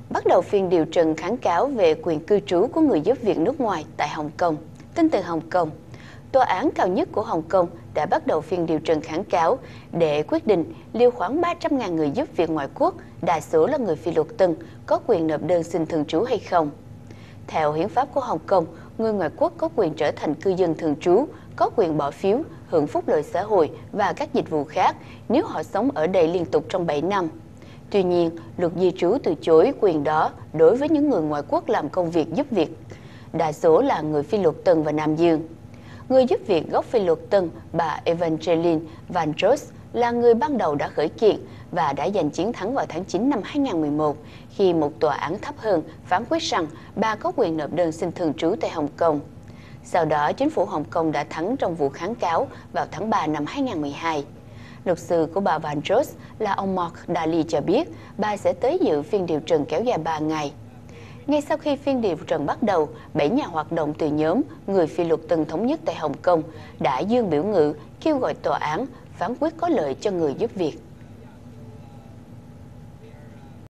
bắt đầu phiên điều trần kháng cáo về quyền cư trú của người giúp việc nước ngoài tại Hồng Kông. Tin từ Hồng Kông, Tòa án cao nhất của Hồng Kông đã bắt đầu phiên điều trần kháng cáo để quyết định liệu khoảng 300.000 người giúp việc ngoại quốc, đa số là người phi luật tân, có quyền nộp đơn xin thường trú hay không. Theo hiến pháp của Hồng Kông, người ngoại quốc có quyền trở thành cư dân thường trú, có quyền bỏ phiếu, hưởng phúc lợi xã hội và các dịch vụ khác nếu họ sống ở đây liên tục trong 7 năm. Tuy nhiên, luật di trú từ chối quyền đó đối với những người ngoại quốc làm công việc giúp việc, đa số là người phi luật tân và Nam Dương. Người giúp việc gốc phi luật tân, bà Evangeline Van Jost, là người ban đầu đã khởi kiện và đã giành chiến thắng vào tháng 9 năm 2011 khi một tòa án thấp hơn phán quyết rằng bà có quyền nộp đơn xin thường trú tại Hồng Kông. Sau đó, chính phủ Hồng Kông đã thắng trong vụ kháng cáo vào tháng 3 năm 2012. Luật sư của bà Van Jost là ông Mark Daly cho biết bà sẽ tới dự phiên điều trần kéo dài 3 ngày. Ngay sau khi phiên điều trần bắt đầu, 7 nhà hoạt động từ nhóm người phi luật tân thống nhất tại Hồng Kông đã dương biểu ngữ kêu gọi tòa án phán quyết có lợi cho người giúp việc.